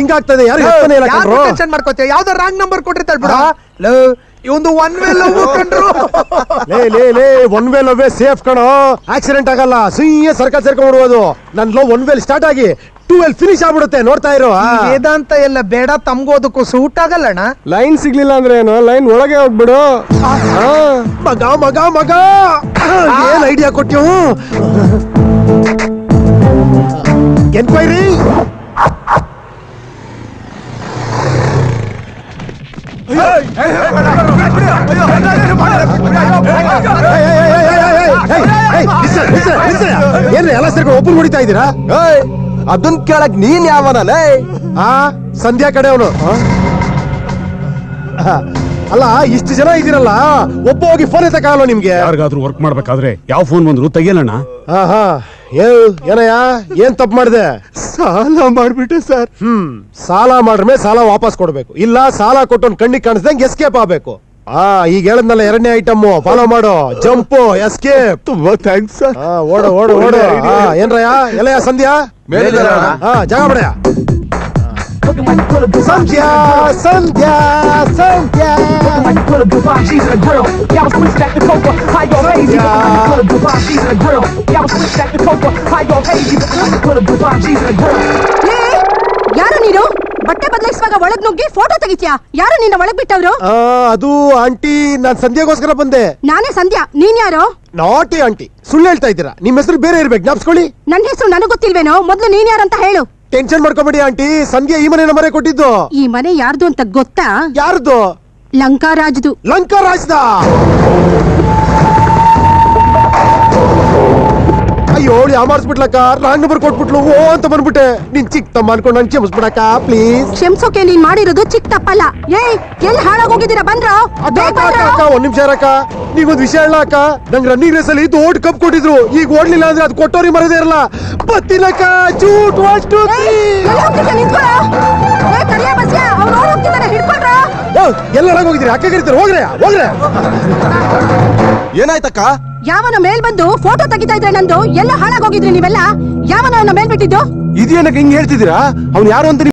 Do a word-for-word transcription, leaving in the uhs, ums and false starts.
ಹಿಂಗಾಗ್ತದೆ. ಯಾರು ಟೆನ್ಷನ್ ಮಾಡ್ಕೋತೀಯ? ಯಾವ್ದೋ wrong number ಕೊಟ್ಟಿರ್ತಾಳ ಬಿಡ. ಇವಂದು ಒನ್ ವೇ ಲವ್ ಕಂಡ್ರು. ಲೇ ಲೇ ಲೇ ಒನ್ ವೇ ಲವ್ ಸೇಫ್ ಕಣೋ, ಆಕ್ಸಿಡೆಂಟ್ ಆಗಲ್ಲ. ಸುಯ್ಯ ಸರ್ಕಲ್ ಸೇರ್ಕೊಂಡು ಬಿಡುವುದು. ನನ್ ಲವ್ ಒನ್ ವೇಲ್ ಸ್ಟಾರ್ಟ್ ಆಗಿ ಟೂ ವೇಲ್ ಫಿನಿಶ್ ಆಗ್ಬಿಡುತ್ತೆ. ನೋಡ್ತಾ ಇರೋ. ವೇದಾಂತ ಎಲ್ಲ ಬೇಡ, ತಮ್ಗೋದಕ್ಕೂ ಸೂಟ್ ಆಗಲ್ಲಣ್ಣ. ಲೈನ್ ಸಿಗ್ಲಿಲ್ಲ ಅಂದ್ರೆ ಏನು, ಲೈನ್ ಒಳಗೆ ಹೋಗ್ಬಿಡು. ಮಗ ಮಗ ಮಗ ಏನ್ ಐಡಿಯಾ ಕೊಟ್ಟಿವು? ಎನ್ಕ್ವೈರಿ ಏನ್ರಿ ಎಲ್ಲ ಸೇರ್ಕೊಂಡು ಒಬ್ಬರು ಹೊಡಿತಾ ಇದ್ದೀರಾ? ಅದನ್ ಕೇಳಕ್ ನೀನ್ ಯಾವನಲ್ಲೇ? ಆ ಸಂಧ್ಯಾ ಕಡೆ ಅವನು. ಅಲ್ಲ ಇಷ್ಟು ಜನ ಇದೀರಲ್ಲ, ಒಬ್ಬ ಹೋಗಿ ಫೋನ್ ಎತ್ತಕ್ಕಾಗಲ್ಲ ನಿಮ್ಗೆ? ಯಾರಿಗಾದ್ರೂ ವರ್ಕ್ ಮಾಡ್ಬೇಕಾದ್ರೆ ಯಾವ ಫೋನ್ ಬಂದ್ರು ತೆಗಿಯಲ್ಲಣ್ಣ. ಹಾ ಹಾ ಏನಯ್ಯ, ಏನ್ ತಪ್ಪು ಮಾಡಿದೆ? ಸಾಲ ಮಾಡ್ಬಿಟ್ಟೆ ಸರ್. ಹ್ಮ್ ಸಾಲ ಮಾಡ್ರೆ ಸಾಲ ವಾಪಸ್ ಕೊಡ್ಬೇಕು, ಇಲ್ಲ ಸಾಲ ಕೊಟ್ಟು ಕಣ್ಣಿಗೆ ಕಾಣಿಸ್ದಂಗೆ ಎಸ್ಕೇಪ್ ಆಗ್ಬೇಕು. ಆ ಈಗ ಹೇಳದ್ನಲ್ಲ ಎರಡನೇ ಐಟಮ್ ಫಾಲೋ ಮಾಡು. Jump, escape. ತುಂಬಾ ಥ್ಯಾಂಕ್ಸ್ ಸರ್. ಓಡು ಓಡು ಓಡು. ಏನ್ರಯ್ಯ ಎಲ್ಲಯ್ಯ ಸಂಧ್ಯಾ? ಹಾ ಜಾಗ ಬಿಡಯ್ಯ. ಸಂಧ್ಯಾ ಸಂಧ್ಯಾ ಸಂಧ್ಯಾ ಯಾರು ನೀನು? ಬಟ್ಟೆ ಬದಲಾಯಿಸುವಾಗ ಒಳಗ್ ನುಗ್ಗಿ ಫೋಟೋ ತೆಗಿತ್ಯಾ? ಯಾರು ನಿನ್ನ ಒಳಗ್ ಬಿಟ್ಟವ್ರು? ಅದು ಆಂಟಿ, ನಾನ್ ಸಂಧ್ಯಾಗೋಸ್ಕರ ಬಂದೆ. ನಾನೇ ಸಂಧ್ಯಾ. ನೀನ್ ಯಾರು? ನಾಟಿ ಆಂಟಿ, ಸುಳ್ಳು ಹೇಳ್ತಾ ಇದ್ದೀರಾ. ನಿಮ್ ಹೆಸರು ಬೇರೆ ಇರ್ಬೇಕು, ಜ್ಞಾಪಿಸ್ಕೊಳ್ಳಿ. ನನ್ನ ಹೆಸರು ನನಗ್ ಗೊತ್ತಿಲ್ವೇನೋ? ಮೊದ್ಲು ನೀನ್ ಯಾರಂತ ಹೇಳು. ಟೆನ್ಷನ್ ಮಾಡ್ಕೊಬೇಡಿ ಆಂಟಿ, ಸಂಧ್ಯಾ ಈ ಮನೆ ನಂಬರೇ ಕೊಟ್ಟಿದ್ದು. ಈ ಮನೆ ಯಾರ್ದು ಅಂತ ಗೊತ್ತಾ? ಯಾರ್ದು? ಲಂಕಾರಾಜ್ದು. ಲಂಕಾರಾಜ್ದ? ಅಯ್ಯೋ ಯಾಮಾರ್ಸ್ಬಿಟ್ಲಕ್ಕ, ರಾಂಗ್ ನಂಬರ್ ಕೊಟ್ಬಿಟ್ಲು. ಓ ಅಂತ ಬಂದ್ಬಿಟ್ಟೆ. ನಿನ್ ಚಿಕ್ಕ ತಮ್ಮ ಅನ್ಕೊಂಡು ನನ್ ಕ್ಷಮಿಸ್ಬಿಡಕ್ಕ ಪ್ಲೀಸ್. ಕ್ಷಮಿಸೋಕೆ ನೀನ್ ಮಾಡಿರೋದು ಚಿಕ್ಕ ತಪ್ಪಲ್ಲ. ಏಯ್ ಎಲ್ಲಿ ಹಾಳಾಗೋಗಿದ್ದೀರಾ? ಬಂದ್ರ ಒಂದ್ ನಿಮಿಷ ಅಕ್ಕ, ನೀವೊಂದ್ ವಿಷಯ ಹೇಳ ಅಕ್ಕ. ನಂಗ್ ರನ್ನಿಂಗ್ ರೇಸ್ ಅಲ್ಲಿ ದೊಡ್ಡ ಕಪ್ ಕೊಟ್ಟಿದ್ರು. ಈಗ ಓಡ್ಲಿಲ್ಲ ಅಂದ್ರೆ ಅದು ಕೊಟ್ಟೋರಿ ಮರದೇ ಇರಲ್ಲ. ಬತ್ತಿನಕ್ಕ ಚೂಟ್ ವಾಷ್ಟು. ಎಲ್ಲ ಹೋಗಿದ್ರಿ? ಅಕ್ಕ ಕರೀತಾರೆ, ಹೋಗ್ರೆ ಹೋಗ್ರೆ. ಏನಾಯ್ತಕ್ಕ? ಯಾವನ ಮೇಲ್ ಬಂದು ಫೋಟೋ ತೆಗಿತಾ ಇದ್ರೆ ನಂದು. ಎಲ್ಲ ಹಾಳಾಗೋಗಿದ್ರಿ ನೀವೆಲ್ಲ. ಯಾವನ ಮೇಲ್ ಬಿಟ್ಟಿದ್ದು? ಇದೇನಕ್ಕೆ ಹಿಂಗ್ ಹೇಳ್ತಿದ್ದೀರಾ? ಅವ್ನು ಯಾರು ಅಂತ